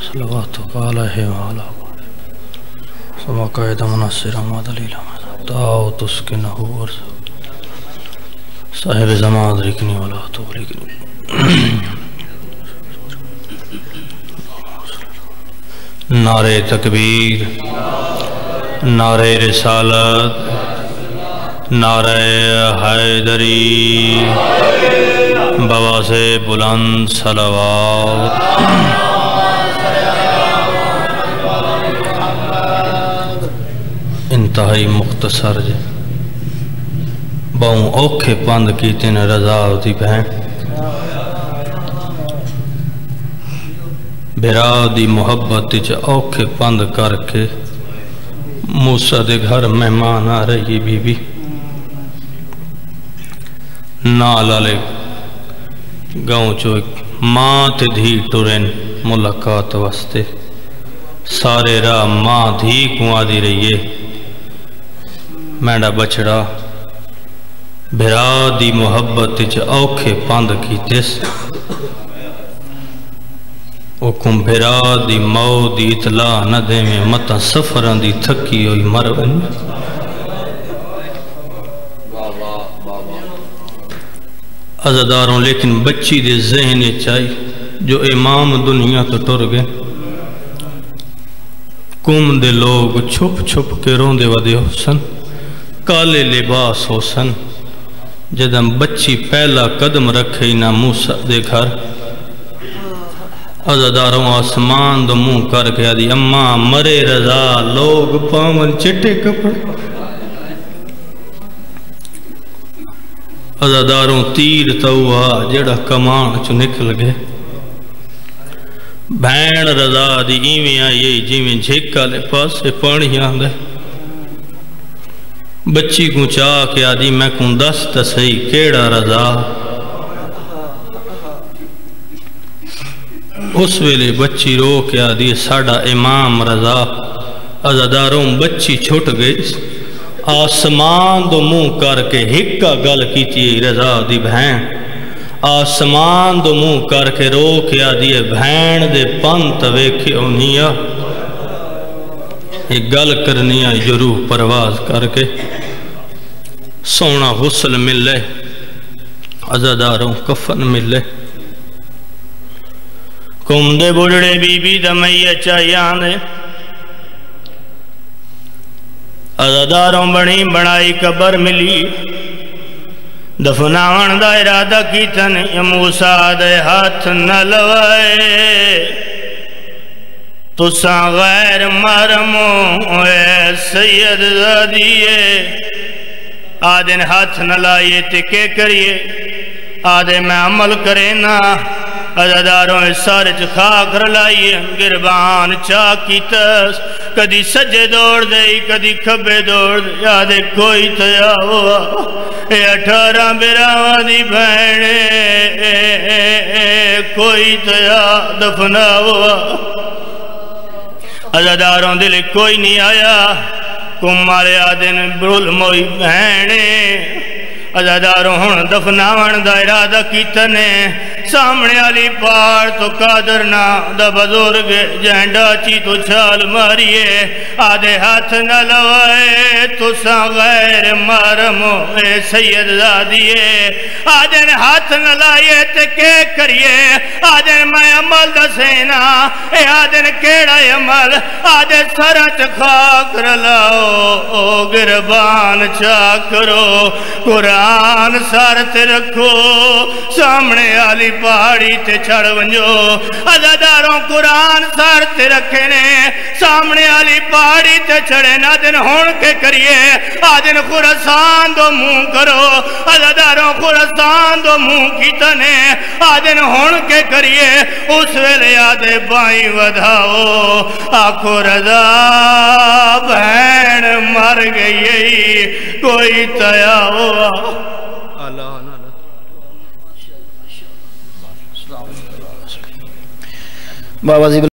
صلواتك عليه وعلى سما قائد منصر ما دلیل دعو تسکنه ورزق صاحب زمان ادرکنی ولا تغلقنی نعرہ تکبیر، نعرہ رسالت، نعرہ حیدری، بابا سے بلند صلوات۔ انتہائی مختصر جے باؤں اوکھے پاند کیتے نے رضا ہوتی بہن بھرا دی محبت چا اوکھے پاند کر کے موسیٰ دے گھر مہمان آ رہی بی بی نال آلے گاؤں چو ایک ماں تے دھی ٹورین ملاقات واسطے سارے راہ ماں دھی کو آدھی رہیے میڈا بچڑا بھرا دی محبت چا اوکھے پاند کیتے اوکم بھرا دی مو دی اطلاع نہ دے میں متا سفران دی تھکی ہوئی مرون عزداروں لیکن بچی دے ذہن چاہی جو امام دنیا تو ٹر گئے کم دے لوگ چھپ چھپ کے رون دے ودے ہو سن کالے لباس ہو سن جدم بچی پہلا قدم رکھے نہ موسیٰ دے گھر عزداروں آسمان دو منہ کر کے آدھی اماں مرے رضا لوگ پاون چٹے کپڑ عزداروں تیر تاؤہا جڑا کمان چو نکل گئے بھین رضا دی ایویں آئی جی میں جھکا لے پاس سے پانی آندے بچی کو چاہ کے آدھی میں کن دست سہی کیڑا رضا اس ویلے بچی رو کے آدھی ساڑا امام رضا عزداروں بچی چھوٹ گئی آسمان دو منہ کر کے ہکا گل کیتی رضا دی بہن آسمان دو منہ کر کے رو کے آدھی بہن دے پنت ویکھے انہیا ایک گل کرنیا جو روح پرواز کر کے سونا غسل ملے عزداروں کفن ملے کم دے بڑھڑے بی بی دمائیے چاہیانے عزداروں بڑی بڑائی قبر ملی دفناون دا ارادہ کیتن یا موسیٰ دے ہاتھ نہ لوائے تُساں غیر مرمو اے سید زادیے آدھن ہاتھ نہ لائیے تکے کریے آدھے میں عمل کرے نا عزداروں سارج خاک رلائیے گربان چاکی تس کدی سجے دوڑ دے کدی کھبے دوڑ دے یادے کوئی تیا ہوا اے 18 براوان دی بہنے کوئی تیا دفنا ہوا عزداروں دل کوئی نہیں آیا کم مارے آدن برول موئی بہنے عزداروں ہن دفناون دا ارادہ کیتنے سامنے علی پار تو قادرنا دا بزرگ جہنڈا چی تو چھال ماریے آدھے ہاتھ نہ لوائے تو سا غیر مرمو اے سید زادیے آدھے ہاتھ نہ لائیے تے کے کریے آدھے میں عمل دا سینا اے آدھے کیڑا عمل آدھے سرچ خاک رلاؤ او گربان چاکرو قرآن سارت رکھو سامنے علی پہاڑی تے چھڑ ونجو عزداروں قرآن سارت رکھنے سامنے علی پہاڑی تے چھڑے نا دن ہون کے کریے آدن خورسان دو منہ کرو عزداروں خورسان دو منہ کی تنے آدن ہون کے کریے اس ویلے آدھے بائیں ودھاؤ آنکھو رضا بہن مر گئی کوئی تیا ہوا اللہ بابا